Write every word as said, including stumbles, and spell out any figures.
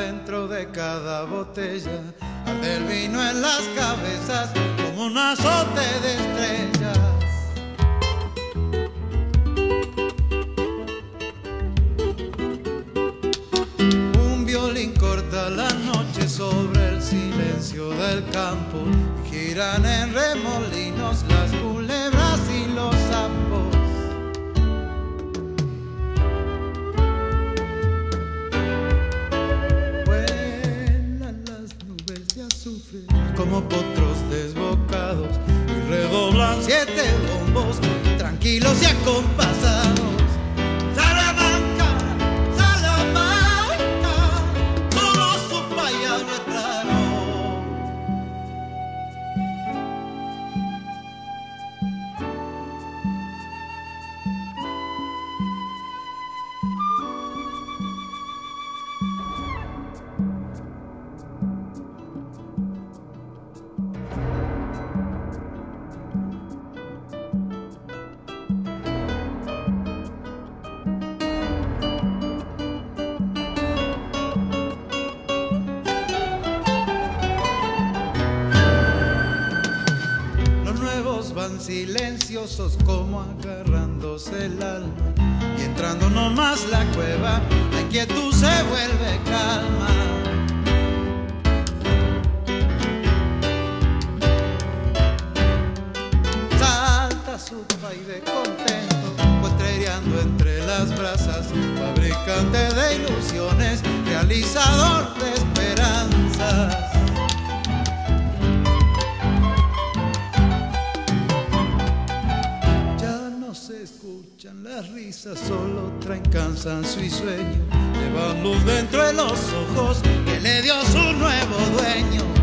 dentro de cada botella, arde el vino en las cabezas como un azote de estrellas. Un violín corta la noche sobre el silencio del campo y giran en remolinos las culebras y los sapos. Como potros desbocados y redoblan siete bombos tranquilos y acompasados. Salamanca, Salamanca, todo su payano es claro. Van silenciosos como agarrándose el alma, y entrando nomás la cueva la inquietud se vuelve calma. Salta su paide contento, cuatrereando entre las brasas, fabricante de ilusiones, realizador de esperanzas. Las risas solo traen cansancio y sueño, llevan luz dentro de los ojos que le dio su nuevo dueño.